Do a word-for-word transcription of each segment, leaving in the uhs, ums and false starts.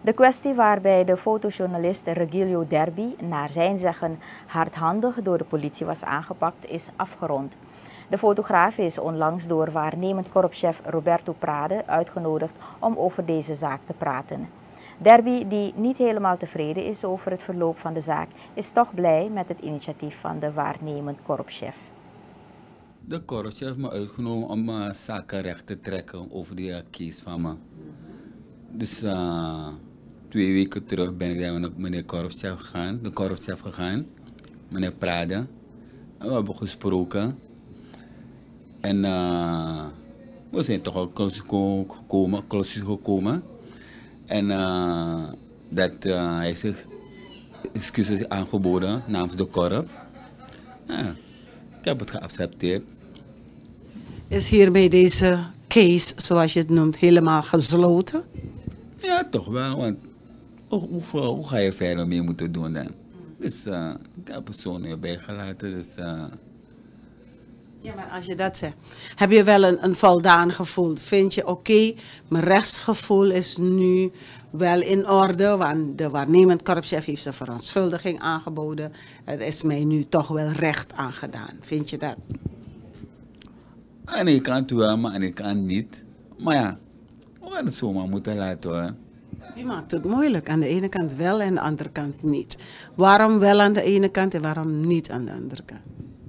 De kwestie waarbij de fotojournalist Regilio Derby naar zijn zeggen hardhandig door de politie was aangepakt is afgerond. De fotograaf is onlangs door waarnemend korpschef Roberto Prade uitgenodigd om over deze zaak te praten. Derby, die niet helemaal tevreden is over het verloop van de zaak, is toch blij met het initiatief van de waarnemend korpschef. De korpschef heeft me uitgenodigd om uh, zaken recht te trekken over die uh, case van me. Dus uh, twee weken terug ben ik daar met meneer korpschef gegaan, de korpschef gegaan, meneer Prade. En we hebben gesproken. En uh, we zijn toch al gekomen, gekomen. En uh, dat uh, hij zich excuses aangeboden namens de korp. Ja, ik heb het geaccepteerd. Is hiermee deze case, zoals je het noemt, helemaal gesloten? Ja, toch wel, want hoe, hoe, hoe ga je verder mee moeten doen dan? Dus uh, ik heb persoon erbij gelaten. Dus, uh... Ja, maar als je dat zegt, heb je wel een, een voldaan gevoel? Vind je oké, okay, mijn rechtsgevoel is nu wel in orde, want de waarnemend korpschef heeft zijn verontschuldiging aangeboden. Het is mij nu toch wel recht aangedaan. Vind je dat? Aan de ene kant wel, maar aan de ene kant niet. Maar ja, we gaan het zomaar moeten laten hoor. Je maakt het moeilijk. Aan de ene kant wel en aan de andere kant niet. Waarom wel aan de ene kant en waarom niet aan de andere kant?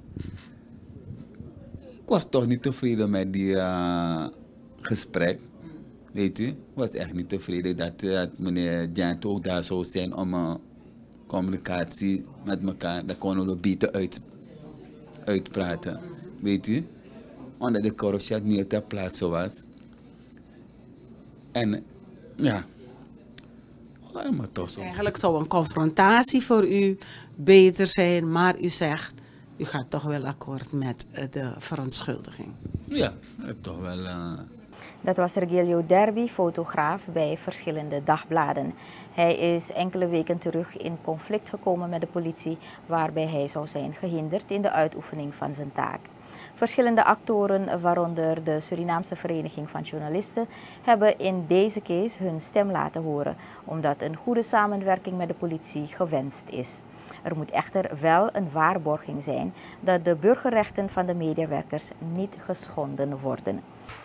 Ik was toch niet tevreden met die uh, gesprek. Weet u, ik was echt niet tevreden dat, uh, dat meneer Jant ook daar zou zijn om uh, communicatie met elkaar, dat konden we beter uit, uitpraten. Weet u, omdat de korpschef niet ter plaatse was. En ja, maar toch zo. Eigenlijk zou een confrontatie voor u beter zijn, maar u zegt, u gaat toch wel akkoord met de verontschuldiging. Ja, toch wel. Uh... Dat was Regilio Derby, fotograaf bij verschillende dagbladen. Hij is enkele weken terug in conflict gekomen met de politie, waarbij hij zou zijn gehinderd in de uitoefening van zijn taak. Verschillende actoren, waaronder de Surinaamse Vereniging van Journalisten, hebben in deze case hun stem laten horen, omdat een goede samenwerking met de politie gewenst is. Er moet echter wel een waarborging zijn dat de burgerrechten van de mediawerkers niet geschonden worden.